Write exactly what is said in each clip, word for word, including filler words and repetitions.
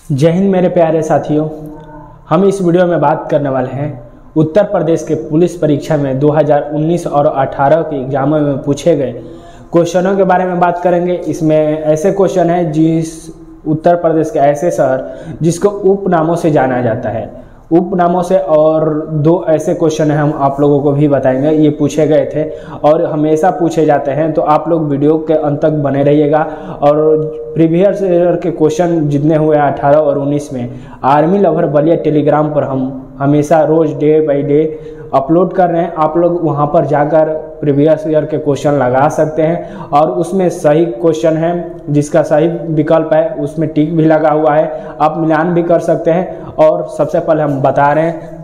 जय हिंद मेरे प्यारे साथियों। हम इस वीडियो में बात करने वाले हैं उत्तर प्रदेश के पुलिस परीक्षा में दो हज़ार उन्नीस और अठारह के एग्जामों में पूछे गए क्वेश्चनों के बारे में बात करेंगे। इसमें ऐसे क्वेश्चन हैं जिस उत्तर प्रदेश के ऐसे शहर जिसको उपनामों से जाना जाता है, उपनामों से, और दो ऐसे क्वेश्चन हैं हम आप लोगों को भी बताएंगे। ये पूछे गए थे और हमेशा पूछे जाते हैं, तो आप लोग वीडियो के अंत तक बने रहिएगा। और प्रीवियस ईयर के क्वेश्चन जितने हुए अठारह और उन्नीस में आर्मी लवर बलिया टेलीग्राम पर हम हमेशा रोज डे बाय डे अपलोड कर रहे हैं। आप लोग वहां पर जाकर प्रीवियस ईयर के क्वेश्चन लगा सकते हैं और उसमें सही क्वेश्चन है जिसका सही विकल्प है उसमें टिक भी लगा हुआ है, आप मिलान भी कर सकते हैं। और सबसे पहले हम बता रहे हैं,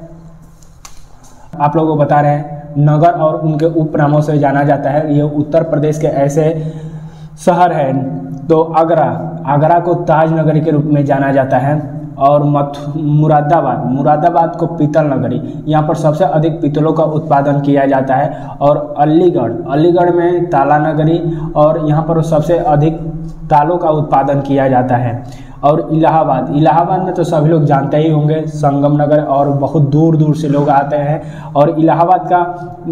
आप लोगों को बता रहे हैं नगर और उनके उपनामों से जाना जाता है। ये उत्तर प्रदेश के ऐसे शहर हैं। तो आगरा, आगरा को ताज नगरी के रूप में जाना जाता है। और मथ मुरादाबाद, मुरादाबाद को पीतल नगरी, यहाँ पर सबसे अधिक पीतलों का उत्पादन किया जाता है। और अलीगढ़, अलीगढ़ में ताला नगरी, और यहाँ पर सबसे अधिक तालों का उत्पादन किया जाता है। और इलाहाबाद, इलाहाबाद में तो सभी लोग जानते ही होंगे, संगम नगर, और बहुत दूर दूर से लोग आते हैं। और इलाहाबाद का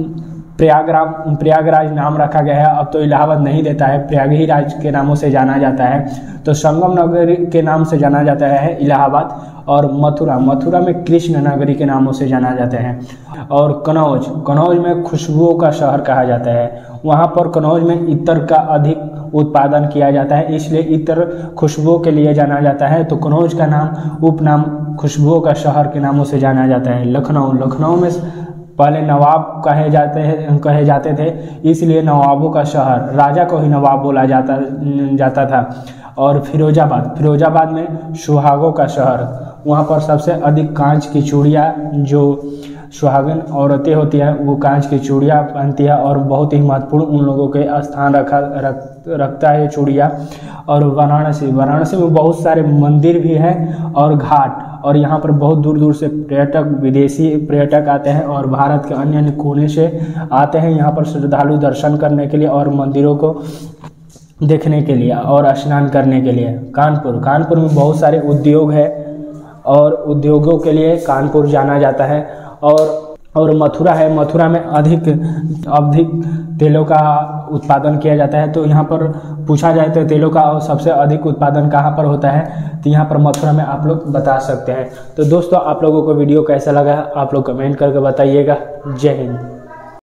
प्रयागराज प्रयागराज नाम रखा गया है। अब तो इलाहाबाद नहीं देता है, प्रयाग ही राज के नामों से जाना जाता है। तो संगम नगरी के नाम से जाना जाता है इलाहाबाद। और मथुरा, मथुरा में कृष्ण नगरी के नामों से जाना जाते हैं। और कन्नौज, कन्नौज में खुशबुओं का शहर कहा जाता है। वहाँ पर कन्नौज में इत्र का अधिक उत्पादन किया जाता है, इसलिए इत्र खुशबुओं के लिए जाना जाता है। तो कन्नौज का नाम उपनाम खुशबुओं का शहर के नामों से जाना जाता है। लखनऊ, लखनऊ में पहले नवाब कहे जाते हैं कहे जाते थे, इसलिए नवाबों का शहर, राजा को ही नवाब बोला जाता जाता था। और फिरोजाबाद, फिरोजाबाद में सुहागों का शहर, वहाँ पर सबसे अधिक कांच की चूड़ियाँ, जो सुहागिन औरतें होती हैं वो कांच की चूड़ियाँ पहनती है और बहुत ही महत्वपूर्ण उन लोगों के स्थान रखा रख, रखता है चूड़ियाँ। और वाराणसी, वाराणसी में बहुत सारे मंदिर भी हैं और घाट, और यहाँ पर बहुत दूर दूर से पर्यटक, विदेशी पर्यटक आते हैं और भारत के अन्य अन्य कोने से आते हैं यहाँ पर श्रद्धालु दर्शन करने के लिए और मंदिरों को देखने के लिए और स्नान करने के लिए। कानपुर, कानपुर में बहुत सारे उद्योग है और उद्योगों के लिए कानपुर जाना जाता है। और और मथुरा है, मथुरा में अधिक अधिक तेलों का उत्पादन किया जाता है। तो यहाँ पर पूछा जाए तो तेलों का सबसे अधिक उत्पादन कहाँ पर होता है, तो यहाँ पर मथुरा में आप लोग बता सकते हैं। तो दोस्तों, आप लोगों को वीडियो कैसा लगा आप लोग कमेंट करके बताइएगा। जय हिंद।